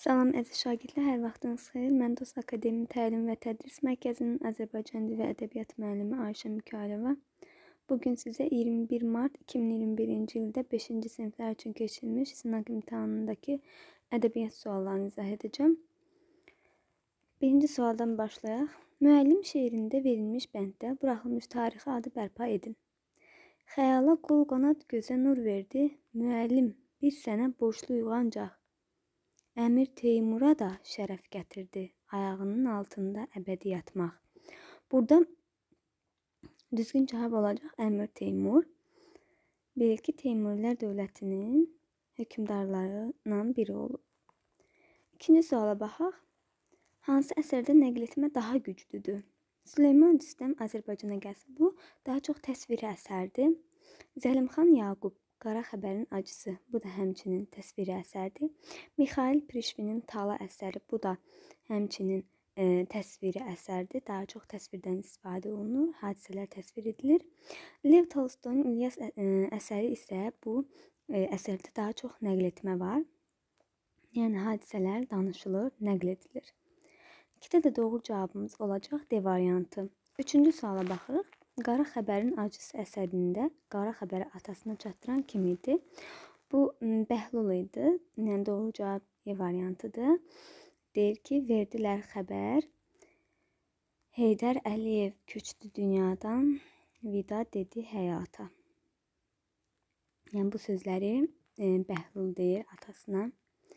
Salam əziz şagirdlər, hər vaxtınız xeyir. Mən Dost Akademi Təlim və Tədris Mərkəzinin Azərbaycan dili və ədəbiyyat müəllimi Ayşə Mükayılova. Bugün sizə 21 mart 2021-ci ildə 5-ci siniflər üçün keçirilmiş sınaq imtahanındakı ədəbiyyat suallarını izah edəcəm. Birinci sualdan başlayaq. Müəllim şeirində verilmiş bənddə buraxılmış tarixi adı bərpa edin. Xəyala qol qanad gözə nur verdi. Müəllim, biz sənə borcluyuq ancaq. Əmir Teymura da şərəf gətirdi, ayağının altında əbədi yatmaq. Burada düzgün cavab olacaq Əmir Teymur. Bilir ki, Teymurilər dövlətinin hökmdarlarından biri olub. İkinci suala baxaq. Hansı əsərdə nəql etmə daha güclüdür? Süleyman Rüstəm Azərbaycana gəlsə, bu daha çox təsviri əsərdir. Zəlimxan Yaqub Qara xəbərin acısı, bu da həmçinin təsviri əsərdir. Mixail Prişvinin Tala əsəri, bu da həmçinin təsviri əsərdir. Daha çox təsvirdən istifadə olunur, hadisələr təsvir edilir. Lev Tolstoyun İlyas əsəri isə bu əsərdə daha çox nəql etmə var. Yəni hadisələr danışılır, nəql edilir. İkidə də doğru cavabımız olacaq D variantı. Üçüncü suala baxırıq. Qara xəbərin acısı əsərində qara xəbəri atasına çatdıran kim idi? Bu Bəhlul idi. Yəni doğru cavab E variantıdır. Deyir ki, verdilər xəbər. Heydər Əliyev köçdü dünyadan, vida dedi həyata. Yəni bu sözləri Bəhlul deyir atasına.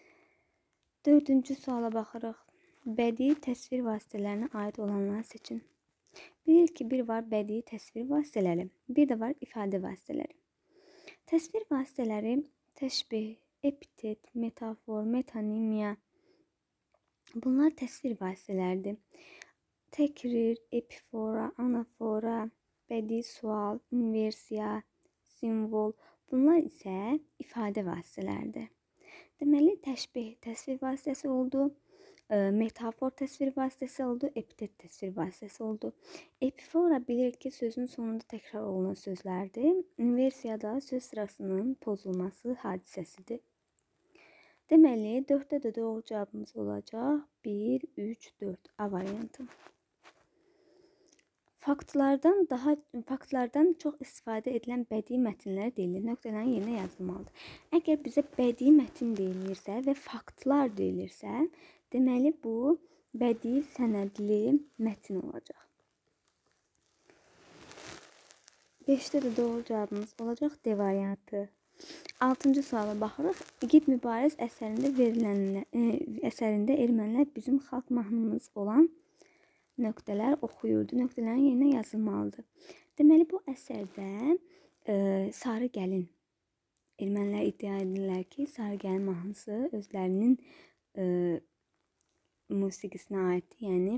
Dördüncü suala baxırıq. Bədii təsvir vasitələrinə aid olanları seçin. Bilir ki, bir var bədii təsvir vasitələri, bir də var ifadə vasitələri. Təsvir vasitələri təşbih, epitet, metafor, metonimiya. Bunlar təsvir vasitələridir. Təkrir, epifora, anafora, bədii sual, inversiya, simvol. Bunlar isə ifadə vasitələridir. Deməli, təşbih təsvir vasitəsi oldu. Metafor təsvir vasitəsi oldu, epitet təsvir vasitəsi oldu. Epifora bilir ki, sözün sonunda təkrar olunan sözlərdir. İnversiyada söz sırasının pozulması hadisəsidir. Deməli, 4-də də doğru cavabımız olacaq 1, 3, 4 A variantı. Faktlardan çox istifadə edilən bədii mətnlər deyilir. Nöqtələrin yerinə yazılmalıdır. Əgər bizə bədii mətn deyilirsə və faktlar deyilirsə, deməli bu bədii sənədli mətn olacaq. 5-də də doğru cavabımız olacaq D variantı. 6-cı suala baxırıq. İgid Mübariz əsərində ermənilər bizim xalq mahnımız olan nöqtələr oxuyurdu. Nöqtələrin yerinə yazılmalıdır. Deməli, bu əsərdə Sarı Gəlin, ermənilər iddia edirlər ki, Sarı Gəlin mahnısı özlərinin musiqisinə aiddir. Yəni,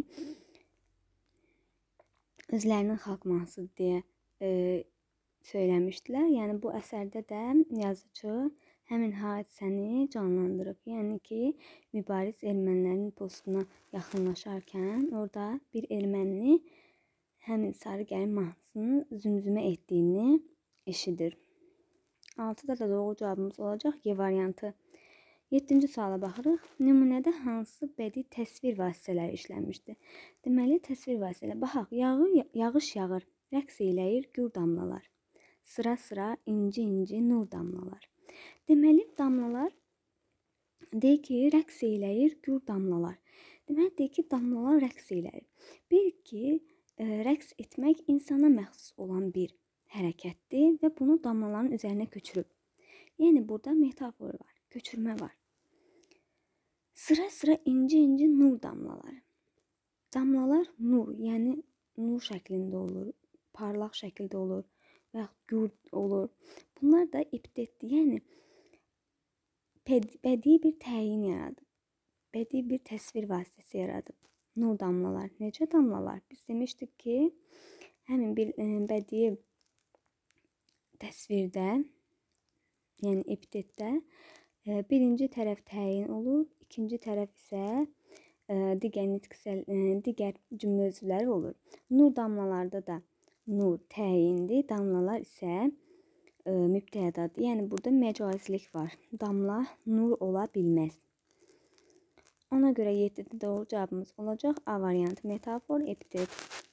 özlərinin xalq mahnısıdır deyə söyləmişdilər. Yəni, bu əsərdə də yazıcı həmin hadisəni canlandırıb. Yəni ki, Mübariz ermənilərin postuna yaxınlaşarkən orada bir erməni həmin Sarı Gəlin mahnısını zümzümə etdiyini eşidir. 6-da da doğru cavabımız olacaq G variantı. 7-ci suala baxırıq. Nümunədə hansı bədii təsvir vasitələri işlənmişdir? Deməli, təsvir vasitələri. Baxaq, yağış yağır, rəqs eləyir gür damlalar. Sıra-sıra inci-inci nur damlalar. Deməli, damlalar deyir ki, rəqs eləyir gür damlalar. Deməli, deyir ki, damlalar rəqs eləyir. Bil ki, rəqs etmək insana məxsus olan bir hərəkətdir və bunu damlaların üzərinə köçürüb. Yəni, burada metafor var, köçürmə var. Sıra-sıra inci-inci nur damlaları. Damlalar nur, yəni nur şəklində olur, parlaq şəkildə olur və yaxud gür olur. Bunlar da epitetdir, yəni bədii bir təyin yaradıb. Bədii bir təsvir vasitəsi yaradıb. Nur damlalar. Necə damlalar? Biz demişdik ki, həmin bir bədii təsvirdə, yəni epitetdə birinci tərəf təyin olur, ikinci tərəf isə digər cümlə özvləri olur. Nur damlalarda da nur təyindir, damlalar isə mübtədədir. Yəni burada məcazlik var. Damla nur ola bilməz. Ona göre 7'de doğru cevabımız olacaq A variantı, metafor, epitet.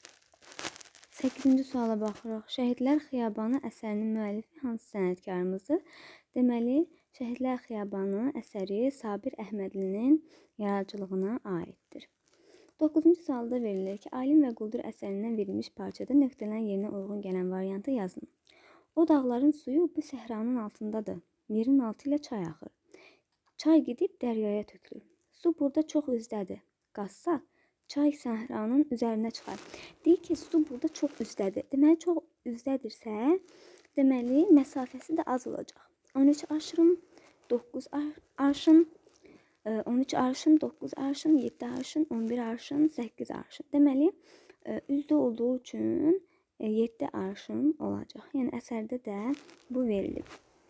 8-ci suala baxırıq. Şəhidlər Xiyabanı əsərinin müəllifi hansı sənətkarımızdır? Deməli, Şəhidlər Xiyabanı əsəri Sabir Əhmədlinin yaradıcılığına aiddir. 9-cu sualda verilir ki, Alim və Quldur əsərindən verilmiş parçada nöqtələrin yerinə uyğun gələn variantı yazın. O dağların suyu bu səhranın altındadır. Yerin altı ilə çay axır. Çay gedib dəryaya tökülür. Su burada çox üzdədir. Qazsaq, çay səhranın üzərinə çıxar. Deyir ki, su burada çox üzdədir. Deməli, çox üzdədirsə, deməli, məsafəsi də az olacaq. 13 arşın, 9 arşın, 13 arşın, 9 arşın, 7 arşın, 11 arşın, 8 arşın. Deməli, üzdə olduğu üçün 7 arşın olacaq. Yəni, əsərdə də bu verilib.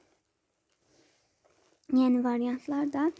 Yəni, variantlar da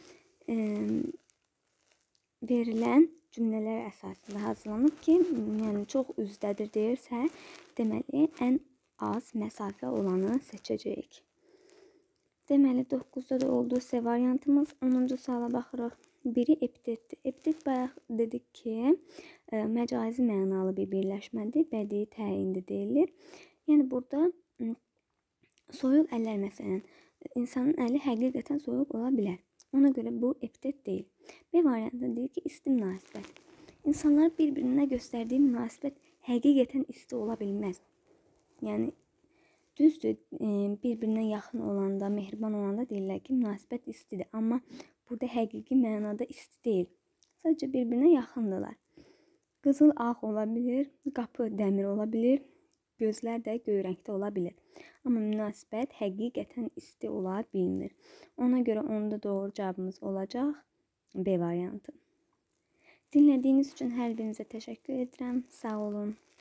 verilən cümlələr əsasında hazırlanıb ki, yəni çox üzdədir deyirsə, deməli, ən az məsafə olanı seçəcəyik. Deməli, 9-da da olduğu C variantımız. 10-cu suala baxırıq. Biri epitetdir. Epitet bayaq dedik ki, məcazi mənalı bir birləşmədir, bədii təyindir deyilir. Yəni, burada soyuq əllər məsələn, insanın əli həqiqətən soyuq ola bilər. Ona görə bu epitet deyil. B variantında deyir ki, isti münasibət. İnsanlar bir-birinə göstərdiyi münasibət həqiqətən isti ola bilməz. Yəni, düzdür, bir-birinə yaxın olanda, mehriban olanda deyirlər ki, münasibət istidir. Amma burada həqiqi mənada isti deyil. Sadəcə bir-birinə yaxındırlar. Qızıl ağ ola bilir, qapı dəmir ola bilir, gözlər də göy rəngdə ola bilir. Amma münasibət həqiqətən isti ola bilmir. Ona görə onda doğru cavabımız olacaq B variantı. Dinlədiyiniz üçün hər birinizə təşəkkür edirəm. Sağ olun.